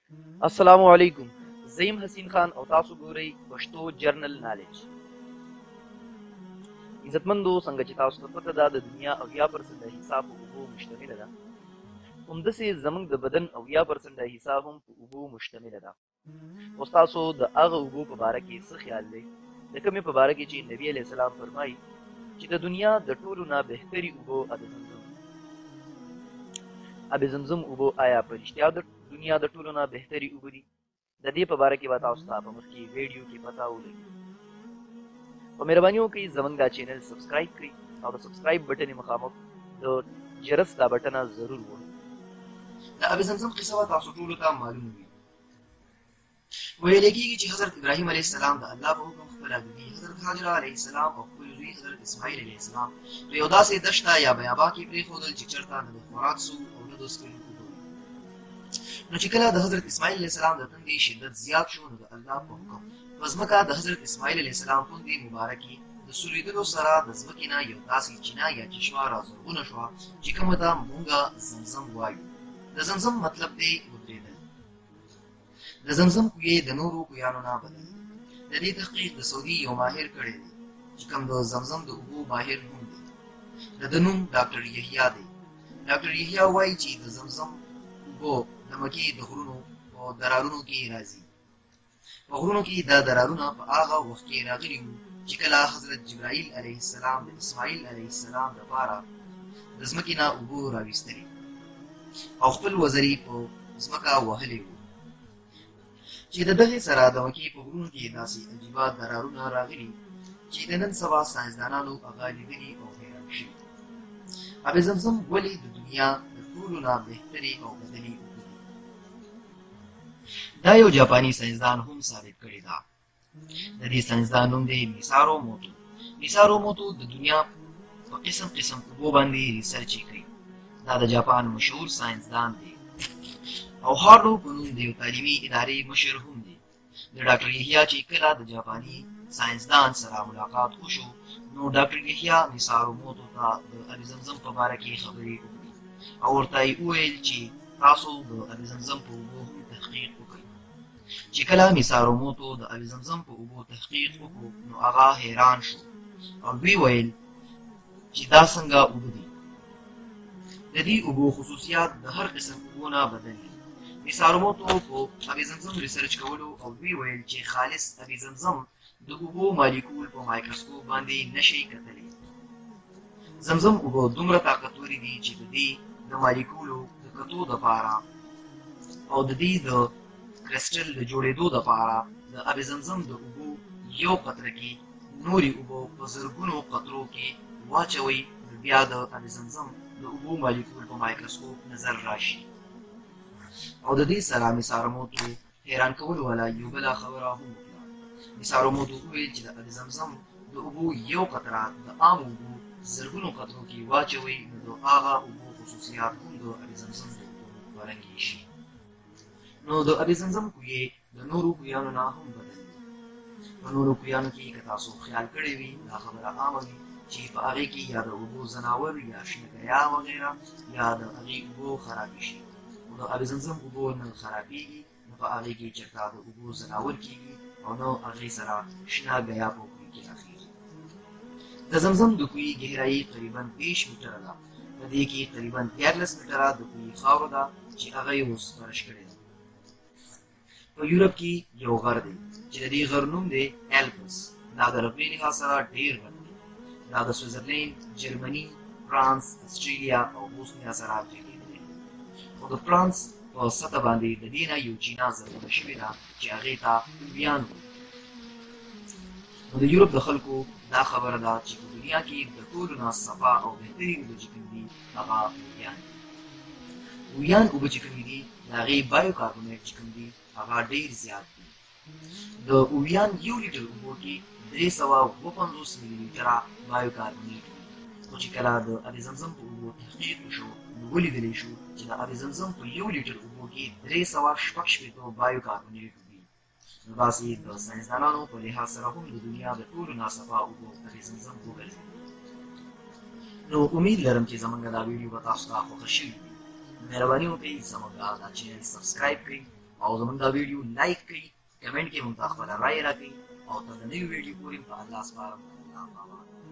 السلام علیکم. زیم حسین خان او تاسو ګورئ پښتو جرنل نالج. عزتمندو څنګه چې تاسو ته پته ده د دنیا 80% حصہ په اوبو مشتمله ده، همداسې زموږ د بدن 80% حصہ هم په اوبو مشتمله ده. اوس تاسو د هغه اوبو په باره کې څه خیال دی؟ د کومې په باره کې چې نبي علیه السلام فرمایي چې د دنیا د ټولو نه بهتري اوبو آب زمزم اوبو آیا په رښتیا د دنیا د ټولو نه بهتري اوبه دي؟ د دې په باره کې به تاسو ته په مخکې ویډیو کې پته ولګي. په مهرباني وکړئ زموږ دا چینل سبسکرایب کړئ او د سبسکرایب بټن یې مخامخ د جرس دا بټنه ضرور ووهئ. د آب زمزم قصه به تاسو ټولو ته معلومه وي. ویل کېږي چې حضرت ابراهیم علیه السلام د الله په حکم خپله بیبي حضرت هاجر علیه السلام او خپل زوی حضرت اسماعیل علیه السلام په یو داسې دښته یا بیابا کې پرېښودل چې چېرته نه د خوراک سو او نه د څښلو اوبه. نو چې کله د حضرت اسماعیل علیه السلام د تندې شدت زیات شو، نو د الله په حکم په ځمکه د حضرت اسماعیل علیه السلام تندې مبارکې د سوریدلو سره د ځمکې نه یو داسې چینه یا چشمه رازرغونه شوه چې کومه ته مونږه زمزم وایو. د زمزم مطلب دی ودرېدل. د زمزم کویې د نورو کویانو نه بدل. د دې تحقیق د سعودي یو ماهر کړی دی چې کوم د زمزم د اوبو ماهر هم دی. د ده نوم ډاکټر یحیی دی. ډاکټر یحیی وایي چې د زمزم اوبو د مکې د غرونو په درارونو کې راځي. په غرونو کې دا درارونه په هغه وخت کې راغلي وو چې کله حضرت جبرائیل علیه السلام د اسماعیل علیه السلام دپاره د ځمکې نه اوبو راویستلې او خپل وزرې په ځمکه وهلې وو چې د دغې سره د مکې په غرونو کې داسې عجیبه درارونه راغلي چې د نن سبا ساینسدانانو هغه لیدلي او حیران شوي. آب زمزم ولې د دنیا د ټولو نه بهترې او بدلې اوبه دي؟ دا یو جاپاني ساینسدان هم ثابت کړې ده. د دې ساینسدان نوم دی میسارو موتو. میسارو موتو د دنیا په قسم قسم اوبو باندې ریسرچ یې کوي. دا د جاپان مشهور ساینسدان دی او هارلو په نوم د یو تعلیمي ادارې مشر هم دی. د ډاکټر یحیی چې کله د جاپاني ساینسدان سره ملاقات وشو، نو ډاکټر یحیی میسارو موتو ته د آب زمزم په باره کې خبرې وکړې او ورته یې وویل چې تاسو د آب زمزم په اوبو هم تحقیق وکړئ. چې کله میسارو موتو د آب زمزم په اوبو تحقیق وکړو، نو هغه حیران شو او دوی ویل چې دا څنګه اوبه دي؟ د دې اوبو خصوصیات د هر قسم اوبو نه بدل دي. میسارو موتو په آب زمزم ریسرچ کولو او دوی ویل چې خالص آب زمزم د اوبو مالیکول په مایکروسکوپ باندې نشي کتلی. زمزم اوبه دومره طاقتورې دي چې د دې د مالیکولو د کتو دپاره او د دې د کرسټل د جوړېدو دپاره د آب زمزم د اوبو یو قطره کې نورې اوبو په زرګونو قطرو کې واچوئ، بیا د آب زمزم د اوبو مالیکول په مایکروسکوپ نظر راشي. او د دې سره میسارو موتو حیران کولو والا یو بله خبره هم وکړه. میسارو موتو وویل چې د آب زمزم د اوبو یو قطره د عام اوبو زرګونو قطرو کې واچوئ، نو د هغه اوبو خصوصیات هم د آب زمزم د اوبو غوړنګې شي. نو د آب زمزم کویې د نورو کویانو نه هم بدل دي. په نورو کویانو کې که تاسو خیال کړی وي، دا خبره عامه وي چې په هغې کې یا د اوبو ځناور یا شنهګیا وغیره یا د هغې اوبو خرابې شي. خو د آب زمزم اوبو نه خرابېږي، نه په هغې کې چېرته د اوبو ځناور کېږي او نه هغې سره شنهګیا په کوی کې راخېږي. د زمزم د کوی ګهرایي تقریبا 20 میټره ده. په دې کې تقریبا 14 میټره د کوی خاوره ده چې هغه یې اوس فرش کړې ده. په یورپ کې یو غر دی چې د دې غر نوم دی الپس. دا د رقمي لحاظ سره ډېر غر دی. دا د سویزرلینډ، جرمني، فرانس، اسټرالیا او بوسنیا سره جګېدلی. خو د فرانس په سطح باندې د دې نه یو چینه زرغونه شوې ده چې هغې ته اوبیان وایي. نو د یورپ د خلکو دا خبره ده چې په دنیا کې د ټولو نه صفا او بهترې اوبه چې کوم دي هغه اوبیان دي. اوبیان اوبه چې کومې دي د هغې بایوکاربونیټ چې کوم دي هغه ډېر زیات دي. د اوبیان یو لیټر اوبو کې 350 ملي لیټره بایوکاربونیټ وي. خو چې کله د آب زمزم په اوبو تحقیق وشو، نو ولیدلی شو چې د آب زمزم په یو لیټر اوبو کې 366 بایوکاربونیټ وي. نو داسې د ساینسدانانو په لحاظ سره هم د دنیا د ټولو ناصفا اوبو آب زمزم وګرځېدلي. نو امید لرم چې زموږ دا ویډیو به تاسو ته خوښه شوي وي. مهرباني وکړئ زموږ دا چینل سبسکرایب کړئ او زمونږ دا ویډیو لایک کړئ، کمنټ کې مونږ ته خپله رایه راکړئ او تر د نوي ویډیو پورې په الله سپارم. الله پامان.